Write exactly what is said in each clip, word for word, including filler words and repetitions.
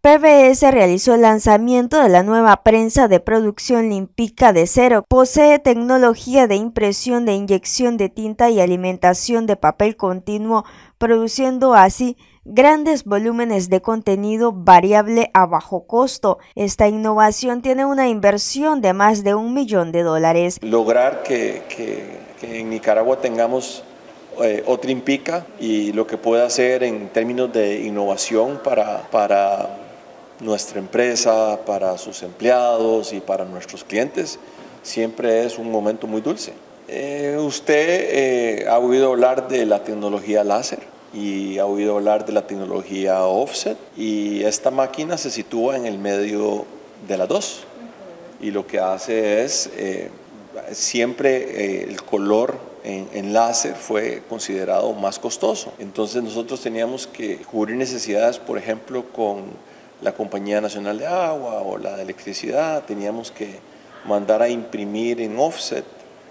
P B S realizó el lanzamiento de la nueva prensa de producción Limpica de Xerox. Posee tecnología de impresión de inyección de tinta y alimentación de papel continuo, produciendo así grandes volúmenes de contenido variable a bajo costo. Esta innovación tiene una inversión de más de un millón de dólares. Lograr que, que, que en Nicaragua tengamos eh, otra Limpica y lo que pueda hacer en términos de innovación para, para nuestra empresa, para sus empleados y para nuestros clientes, siempre es un momento muy dulce. Eh, usted eh, ha oído hablar de la tecnología láser y ha oído hablar de la tecnología offset, y esta máquina se sitúa en el medio de las dos y lo que hace es eh, siempre eh, el color en, en láser fue considerado más costoso, entonces nosotros teníamos que cubrir necesidades, por ejemplo, con la Compañía Nacional de Agua o la de Electricidad. Teníamos que mandar a imprimir en offset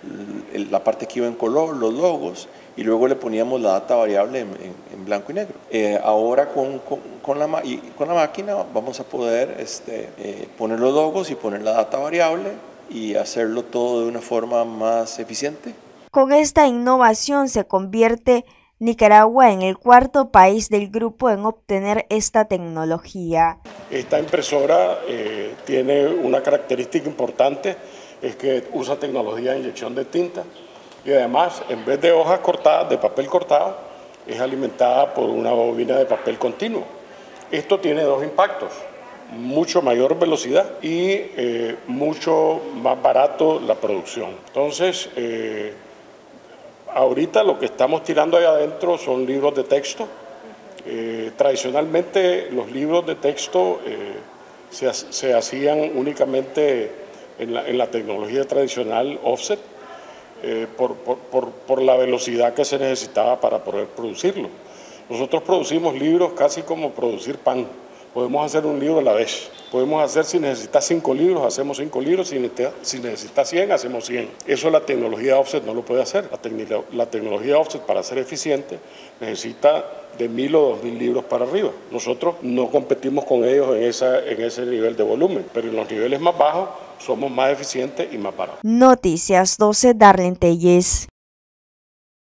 la parte que iba en color, los logos, y luego le poníamos la data variable en, en, en blanco y negro. Eh, ahora con, con, con, la, y con la máquina vamos a poder este, eh, poner los logos y poner la data variable y hacerlo todo de una forma más eficiente. Con esta innovación se convierte Nicaragua en el cuarto país del grupo en obtener esta tecnología. Esta impresora eh, tiene una característica importante, es que usa tecnología de inyección de tinta y además, en vez de hojas cortadas, de papel cortado, es alimentada por una bobina de papel continuo. Esto tiene dos impactos: mucho mayor velocidad y eh, mucho más barato la producción. Entonces, eh, ahorita lo que estamos tirando ahí adentro son libros de texto. Eh, tradicionalmente los libros de texto eh, se, se hacían únicamente en la, en la tecnología tradicional offset, eh, por, por, por, por la velocidad que se necesitaba para poder producirlo. Nosotros producimos libros casi como producir pan. Podemos hacer un libro a la vez. Podemos hacer, si necesitas cinco libros, hacemos cinco libros. Si necesitas, si necesitas cien, hacemos cien. Eso la tecnología offset no lo puede hacer. La, te la tecnología offset, para ser eficiente, necesita de mil o dos mil libros para arriba. Nosotros no competimos con ellos en, esa, en ese nivel de volumen, pero en los niveles más bajos somos más eficientes y más baratos. Noticias doce, Darlene Telles.